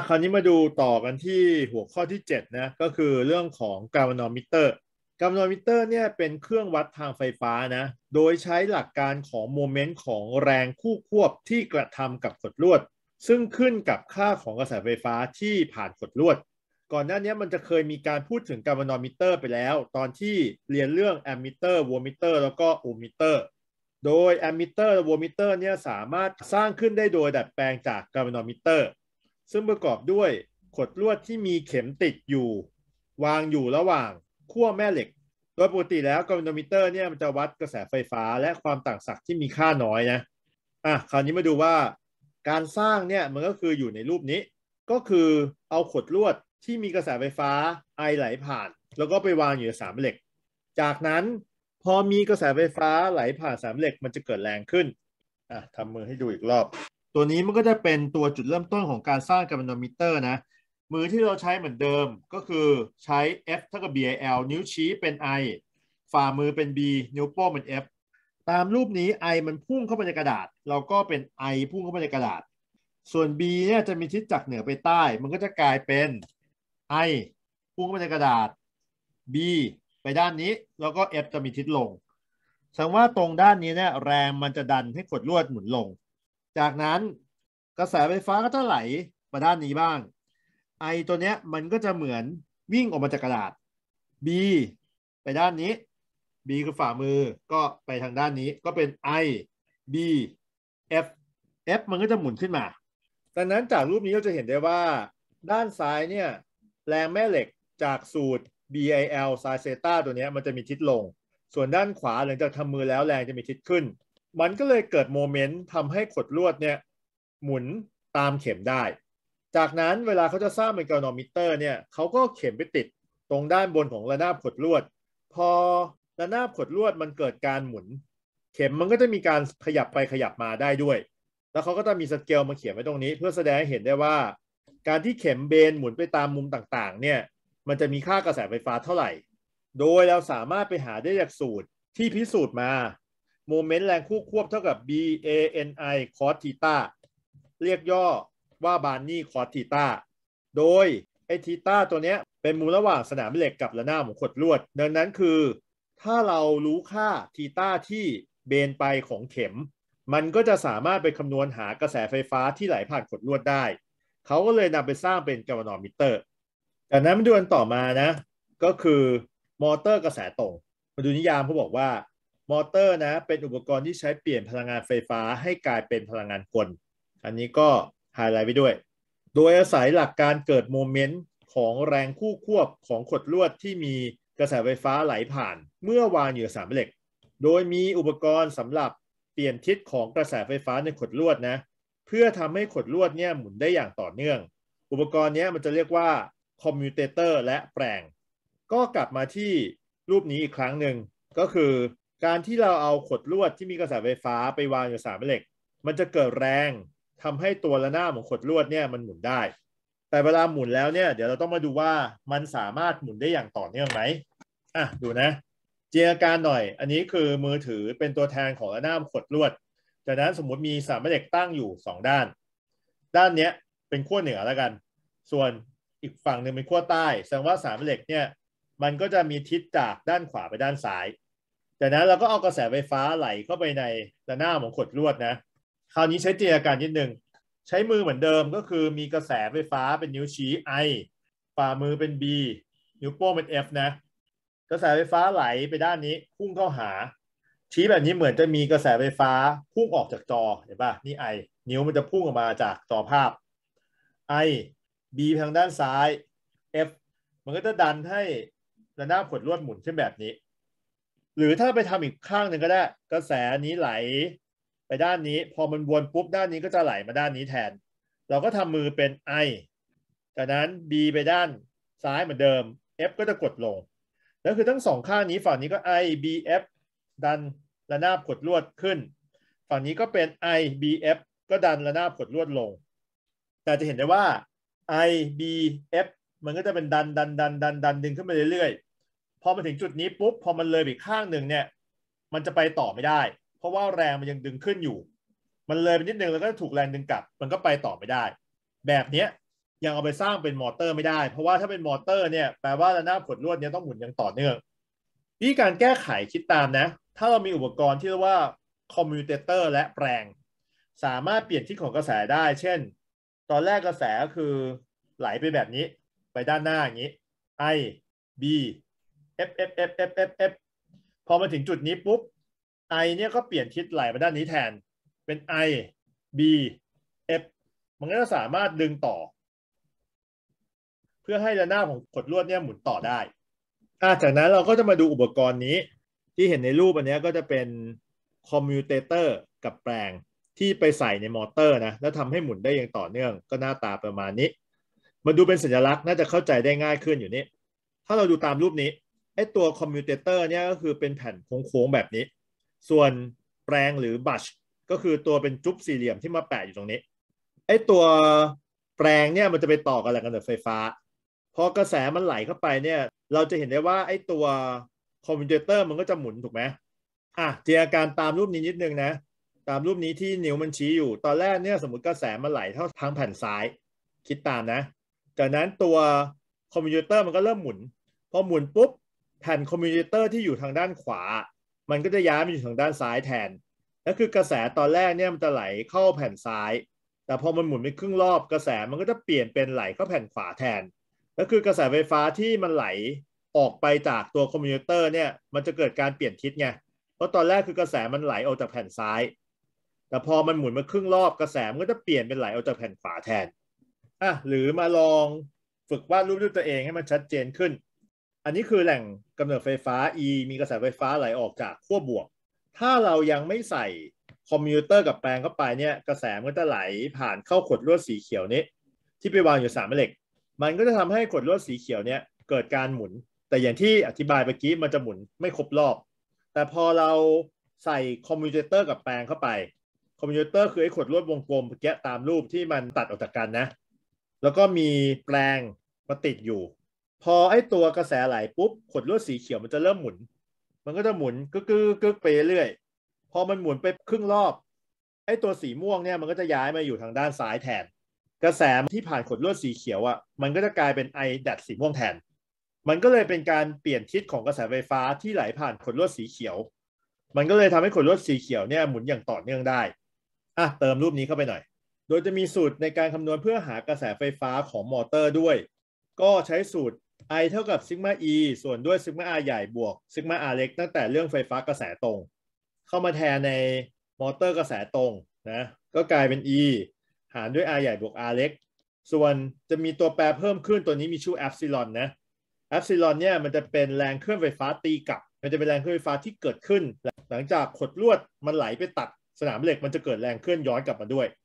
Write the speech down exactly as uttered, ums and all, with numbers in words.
คราวนี้มาดูต่อกันที่หัวข้อที่เจ็ดนะก็คือเรื่องของกาลวานอมิเตอร์กาลวานอมิเตอร์เนี่ยเป็นเครื่องวัดทางไฟฟ้านะโดยใช้หลักการของโมเมนต์ของแรงคู่ควบที่กระทำกับขดลวดซึ่งขึ้นกับค่าของกระแสไฟฟ้าที่ผ่านขดลวดก่อนหน้านี้มันจะเคยมีการพูดถึงกาลวานอมิเตอร์ไปแล้วตอนที่เรียนเรื่องแอมมิเตอร์โวลต์มิเตอร์แล้วก็โอห์มมิเตอร์โดยแอมมิเตอร์และโวลต์มิเตอร์เนี่ยสามารถสร้างขึ้นได้โดยดัดแปลงจากกาลวานอมิเตอร์ซึ่งประกอบด้วยขดลวดที่มีเข็มติดอยู่วางอยู่ระหว่างขั้วแม่เหล็กโดยปกติแล้วกาลวานอมิเตอร์เนี่ยมันจะวัดกระแสไฟฟ้าและความต่างศักย์ที่มีค่าน้อยนะอ่ะคราวนี้มาดูว่าการสร้างเนี่ยมันก็คืออยู่ในรูปนี้ก็คือเอาขดลวดที่มีกระแสไฟฟ้าไอไหลผ่านแล้วก็ไปวางอยู่ในสามเหล็กจากนั้นพอมีกระแสไฟฟ้าไหลผ่านสามเหล็กมันจะเกิดแรงขึ้นอ่ะทำมือให้ดูอีกรอบตัวนี้มันก็จะเป็นตัวจุดเริ่มต้นของการสร้างกาลวานอมิเตอร์นะมือที่เราใช้เหมือนเดิมก็คือใช้ F เท่ากับ บี ไอ แอล นิ้วชี้เป็น I ฝ่ามือเป็น B นิ้วโป้งเป็น F ตามรูปนี้ I มันพุ่งเข้าไปในกระดาษเราก็เป็น I พุ่งเข้าไปในกระดาษส่วน B เนี่ยจะมีทิศจากเหนือไปใต้มันก็จะกลายเป็น I พุ่งเข้าไปในกระดาษ B ไปด้านนี้แล้วก็ F จะมีทิศลงแสดงว่าตรงด้านนี้เนี่ยแรงมันจะดันให้ขดลวดหมุนลงจากนั้นกระแสไฟฟ้าก็จะไหลมาด้านนี้บ้าง I ตัวเนี้ยมันก็จะเหมือนวิ่งออกมาจากกระดาษ B ไปด้านนี้ B คือฝ่ามือก็ไปทางด้านนี้ก็เป็น I B F F มันก็จะหมุนขึ้นมาดังนั้นจากรูปนี้เราจะเห็นได้ว่าด้านซ้ายเนี่ยแรงแม่เหล็กจากสูตร บี ไอ แอล sin เซต้าตัวนี้มันจะมีทิศลงส่วนด้านขวาหลังจากทำมือแล้วแรงจะมีทิศขึ้นมันก็เลยเกิดโมเมนต์ทำให้ขดลวดเนี่ยหมุนตามเข็มได้จากนั้นเวลาเขาจะสร้างเป็นกาลวานอมิเตอร์เนี่ยเขาก็เข็มไปติดตรงด้านบนของระนาบขดลวดพอระนาบขดลวดมันเกิดการหมุนเข็มมันก็จะมีการขยับไปขยับมาได้ด้วยแล้วเขาก็จะมีสเกลมาเขียนไว้ตรงนี้เพื่อแสดงให้เห็นได้ว่าการที่เข็มเบนหมุนไปตามมุมต่างๆเนี่ยมันจะมีค่ากระแสไฟฟ้าเท่าไหร่โดยเราสามารถไปหาได้จากสูตรที่พิสูจน์มาโมเมนต์แรงคู่ควบเท่ากับ B A N I cos ทีต้าเรียกย่อว่าบาร์นีคอสทีต้าโดยไอทีต้าตัวเนี้ยเป็นมุมระหว่างสนามเหล็กกับระนาบของขดลวดดังนั้นคือถ้าเรารู้ค่าทีต้าที่เบนไปของเข็มมันก็จะสามารถไปคำนวณหากระแสไฟฟ้าที่ไหลผ่านขดลวดได้เขาก็เลยนำไปสร้างเป็นกาลวานอมิเตอร์จากนั้นมาดูกันต่อมานะก็คือมอเตอร์กระแสตรงมาดูนิยามเขาบอกว่ามอเตอร์นะเป็นอุปกรณ์ที่ใช้เปลี่ยนพลังงานไฟฟ้าให้กลายเป็นพลังงานกลอันนี้ก็ไฮไลท์ไปด้วยโดยอาศัยหลักการเกิดโมเมนต์ของแรงคู่ควบของขดลวดที่มีกระแสไฟฟ้าไหลผ่านเมื่อวางอยู่สามเหล็กโดยมีอุปกรณ์สำหรับเปลี่ยนทิศของกระแสไฟฟ้าในขดลวดนะเพื่อทำให้ขดลวดเนี่ยหมุนได้อย่างต่อเนื่องอุปกรณ์นี้มันจะเรียกว่าคอมมิวเตเตอร์และแปลงก็กลับมาที่รูปนี้อีกครั้งหนึ่งก็คือการที่เราเอาขดลวดที่มีกระแสไฟฟ้าไปวางอยู่สามเหล็กมันจะเกิดแรงทำให้ตัวระนาบของขดลวดเนี่ยมันหมุนได้แต่เวลาหมุนแล้วเนี่ยเดี๋ยวเราต้องมาดูว่ามันสามารถหมุนได้อย่างต่อเนื่องไหมอ่ะดูนะจินตนาการหน่อยอันนี้คือมือถือเป็นตัวแทนของระนาบขดลวดจากนั้นสมมุติมีสามเหล็กตั้งอยู่สองด้านด้านนี้เป็นขั้วเหนือแล้วกันส่วนอีกฝั่งหนึ่งเป็นขั้วใต้แสดงว่าสามเหล็กเนี่ยมันก็จะมีทิศจากด้านขวาไปด้านซ้ายจากนั้นเราก็เอากระแสไฟฟ้าไหลเข้าไปในระนาบของขดลวดนะคราวนี้ใช้จินตนาการนิดนึงใช้มือเหมือนเดิมก็คือมีกระแสไฟฟ้าเป็นนิ้วชี้ I ฝ่ามือเป็น B นิ้วโป้งเป็น F นะกระแสไฟฟ้าไหลไปด้านนี้พุ่งเข้าหาชี้แบบนี้เหมือนจะมีกระแสไฟฟ้าพุ่งออกจากจอเห็นป่ะนี่ I นิ้วมันจะพุ่งออกมาจากจอภาพ I B ทางด้านซ้าย F มันก็จะดันให้ระนาบขดลวดหมุนขึ้นแบบนี้หรือถ้าไปทำอีกข้างหนึ่งก็ได้กระแสนี้ไหลไปด้านนี้พอมันวนปุ๊บด้านนี้ก็จะไหลมาด้านนี้แทนเราก็ทำมือเป็น I จากนั้น B ไปด้านซ้ายเหมือนเดิม F ก็จะกดลงแล้วคือทั้งสองข้างนี้ฝั่งนี้ก็ I B F ดันระนาบขดลวดขึ้นฝั่งนี้ก็เป็น I B F ก็ดันระนาบขดลวดลงแต่จะเห็นได้ว่า I B F มันก็จะเป็นดันดันดันดันดันดึงขึ้นไปเรื่อยๆพอมาถึงจุดนี้ปุ๊บพอมันเลยไปข้างหนึ่งเนี่ยมันจะไปต่อไม่ได้เพราะว่าแรงมันยังดึงขึ้นอยู่มันเลยไปนิดนึงแล้วก็ถูกแรงดึงกลับมันก็ไปต่อไม่ได้แบบนี้ยังเอาไปสร้างเป็นมอเตอร์ไม่ได้เพราะว่าถ้าเป็นมอเตอร์เนี่ยแปลว่าระนาบขดลวดเนี่ยต้องหมุนอย่างต่อเนื่องวิธีการแก้ไขคิดตามนะถ้าเรามีอุปกรณ์ที่เรียกว่าคอมมิวเตเตอร์และแปลงสามารถเปลี่ยนทิศของกระแสได้เช่นตอนแรกกระแสก็คือไหลไปแบบนี้ไปด้านหน้าอย่างนี้ I B F F F F F F พอมาถึงจุดนี้ปุ๊บ I เนี่ยก็เปลี่ยนทิศไหลมาด้านนี้แทนเป็น I B F มันก็จะสามารถดึงต่อเพื่อให้ระนาบของขดลวดเนี่ยหมุนต่อได้จากนั้นเราก็จะมาดูอุปกรณ์นี้ที่เห็นในรูปอันนี้ก็จะเป็นคอมมิวเตเตอร์กับแปลงที่ไปใส่ในมอเตอร์นะแล้วทำให้หมุนได้อย่างต่อเนื่องก็หน้าตาประมาณนี้มาดูเป็นสัญลักษณ์น่าจะเข้าใจได้ง่ายขึ้นอยู่นี้ถ้าเราดูตามรูปนี้ไอ้ตัวคอมมิวเตเตอร์เนี่ยก็คือเป็นแผ่นโค้งๆแบบนี้ส่วนแปลงหรือบัชก็คือตัวเป็นจุ๊บสี่เหลี่ยมที่มาแปะอยู่ตรงนี้ไอ้ตัวแปลงเนี่ยมันจะไปต่อกับแรงกำเนิดไฟฟ้าพอกระแสมันไหลเข้าไปเนี่ยเราจะเห็นได้ว่าไอ้ตัวคอมมิวเตเตอร์มันก็จะหมุนถูกไหมอ่ะจินตนาการตามรูปนี้นิดนึงนะตามรูปนี้ที่นิ้วมันชี้อยู่ตอนแรกเนี่ยสมมติกระแสมันไหลเท่าทางแผ่นซ้ายคิดตามนะจากนั้นตัวคอมมิวเตอร์มันก็เริ่มหมุนพอหมุนปุ๊บแผ่นคอมมิวเตอร์ที่อยู่ทางด้านขวามันก็จะย้ายมาอยู่ทางด้านซ้ายแทนนั่นคือกระแสตอนแรกเนี่ยมันจะไหลเข้าแผ่นซ้ายแต่พอมันหมุนไปครึ่งรอบกระแสมันก็จะเปลี่ยนเป็นไหลเข้าแผ่นขวาแทนก็คือกระแสไฟฟ้าที่มันไหลออกไปจากตัวคอมมิวเตอร์เนี่ยมันจะเกิดการเปลี่ยนทิศไงเพราะตอนแรกคือกระแสมันไหลออกจากแผ่นซ้ายแต่พอมันหมุนมาครึ่งรอบกระแสมันก็จะเปลี่ยนเป็นไหลออกจากแผ่นขวาแทนอ่ะหรือมาลองฝึกวาดรูปด้วยตัวเองให้มันชัดเจนขึ้นอันนี้คือแหล่งกำเนิดไฟฟ้า E มีกระแสไฟฟ้าไหลออกจากขั้วบวกถ้าเรายังไม่ใส่คอมมิวเตอร์กับแปลงเข้าไปเนี่ยกระแสมันก็จะไหลผ่านเข้าขดลวดสีเขียวนี้ที่ไปวางอยู่สามแม่เหล็กมันก็จะทำให้ขดลวดสีเขียวเนี่ยเกิดการหมุนแต่อย่างที่อธิบายเมื่อกี้มันจะหมุนไม่ครบรอบแต่พอเราใส่คอมมิวเตอร์กับแปลงเข้าไปคอมมิวเตอร์คือไอ้ขดลวดวงกลมแกะตามรูปที่มันตัดออกจากกันนะแล้วก็มีแปลงมาติดอยู่พอไอ้ตัวกระแสไหลปุ๊บขดลวดสีเขียวมันจะเริ่มหมุนมันก็จะหมุนกึกกึกกึกไปเรื่อยพอมันหมุนไปครึ่งรอบไอ้ตัวสีม่วงเนี่ยมันก็จะย้ายมาอยู่ทางด้านซ้ายแทนกระแสที่ผ่านขดลวดสีเขียวอ่ะมันก็จะกลายเป็นไอแดดสีม่วงแทนมันก็เลยเป็นการเปลี่ยนทิศของกระแสไฟฟ้าที่ไหลผ่านขดลวดสีเขียวมันก็เลยทำให้ขดลวดสีเขียวเนี่ยหมุนอย่างต่อเนื่องได้อ่ะเติมรูปนี้เข้าไปหน่อยโดยจะมีสูตรในการคำนวณเพื่อหากระแสไฟฟ้าของมอเตอร์ด้วยก็ใช้สูตร I เท่ากับซิกมา E ส่วนด้วยซิกมา R ใหญ่บวกซิกมา R เล็กตั้งแต่เรื่องไฟฟ้ากระแสตรงเข้ามาแทนในมอเตอร์กระแสตรงนะก็กลายเป็น E หารด้วย R ใหญ่บวก R เล็กส่วนจะมีตัวแปรเพิ่มขึ้นตัวนี้มีชื่อ Epsilon นะ Epsilon เนี่ยมันจะเป็นแรงเคลื่อนไฟฟ้าตีกลับมันจะเป็นแรงเคลื่อนไฟฟ้าที่เกิดขึ้นหลังจากขดลวดมันไหลไปตัดสนามเหล็กมันจะเกิดแรงเคลื่อนย้อนกลับมาด้วย